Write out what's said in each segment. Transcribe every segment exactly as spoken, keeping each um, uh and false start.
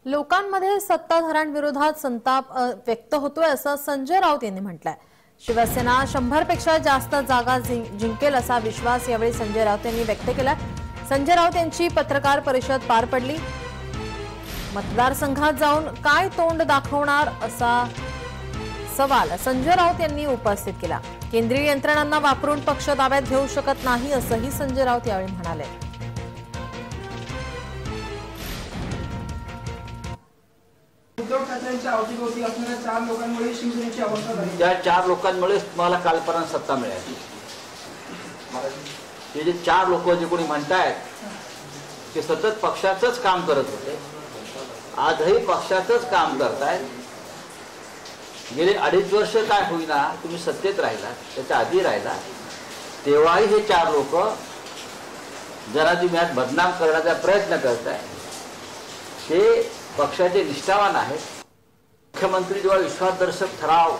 लोकांमध्ये सत्ताधाऱ्यांविरोधात संताप व्यक्त होतोय असं संजय राऊत यांनी म्हटलंय। शिवसेना शंभर पेक्षा जास्त जागा जिंकेल असा विश्वास यावेळी संजय राऊत यांनी व्यक्त केला। संजय राऊत यांची पत्रकार परिषद पार पडली। मतदारसंघात जाऊन काय तोंड दाखवणार असा सवाल संजय राऊत यांनी उपस्थित केला। केंद्रीय यंत्रणांना वापरून पक्ष ताब्यात घेऊ शकत नाही असंही संजय राऊत यावेळी म्हणाले। उद्धव ठाकरेंच्या अवतीभोवती असणाऱ्या चार लोकांमुळे शिवसेनेची अवस्था झाली। त्या चार लोकांमुळे तुम्हाला कालपर्यंत सत्ता मिळाली। हे जे चार लोक जे कोणी म्हणतायत ते सतत पक्षाचंच काम करत होते, आजही पक्षाचंच काम करतायत। गेले अडीच वर्ष काय होईना तुम्ही सत्तेत राहिला, त्याच्या आधी राहिला, तेव्हाही हे चार लोक जरा तुम्ही आज बदनाम करण्याचा प्रयत्न करताय। ते पक्षाचे निष्ठावान आहेत। मुख्यमंत्री जेव्हा विश्वासदर्शक ठराव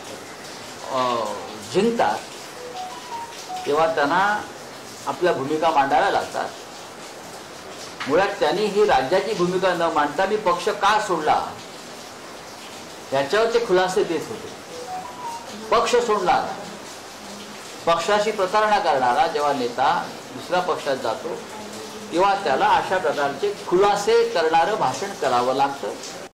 जिंकतात तेव्हा त्यांना आपल्या भूमिका मांडाव्या लागतात। मुळात त्यांनी ही राज्याची भूमिका न मांडता मी पक्ष का सोडला याच्यावर ते खुलासे देत होते। पक्ष सोडणार, पक्षाशी प्रतारणा करणारा जेव्हा नेता दुसऱ्या पक्षात जातो तेव्हा त्याला अशा प्रकारचे खुलासे करणारं भाषण करावं लागतं।